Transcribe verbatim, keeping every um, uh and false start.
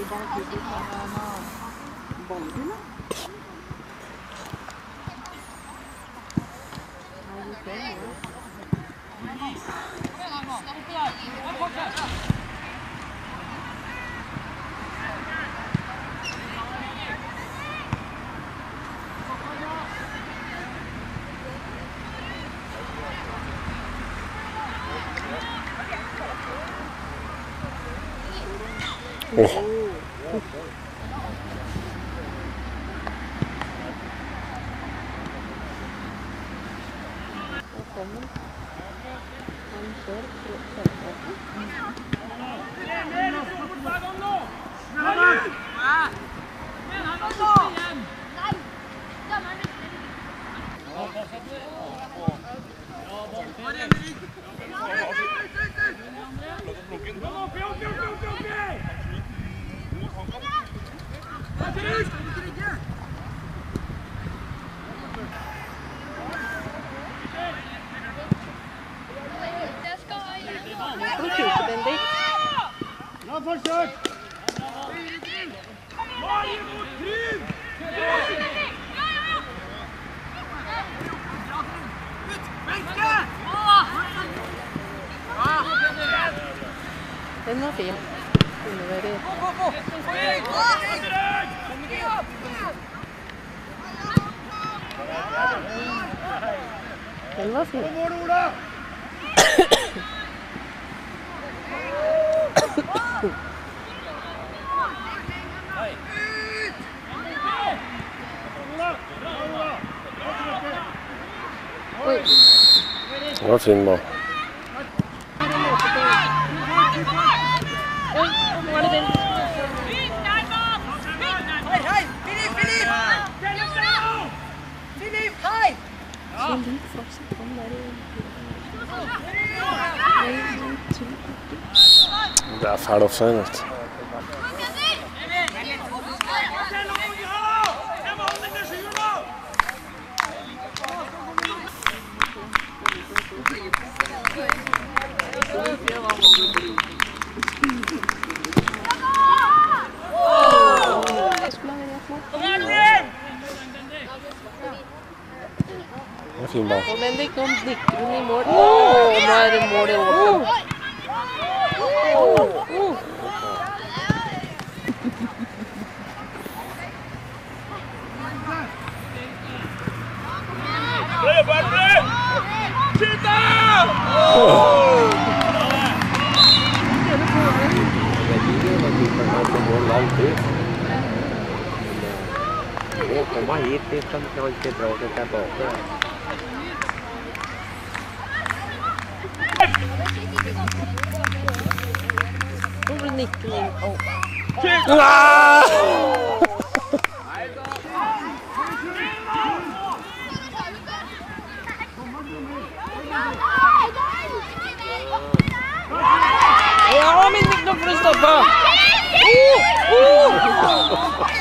Åh. Bra forsøk! Den var fin. Den var fin. Oi. Det var fin ball. Oi, nå var det den. Hei, hei! Filip, Filip! Filip, hei! Så litt fortsatt den der i... Det er fæl offside, vet du. Det er fin ball. Og Bendik, nå nikker hun i mål. Åh, nå er det mål i åpen. Å komme hit, det kan ikke dra det tilbake. Nå blir nikken inn. Ja, men ikke nå får du stoppe!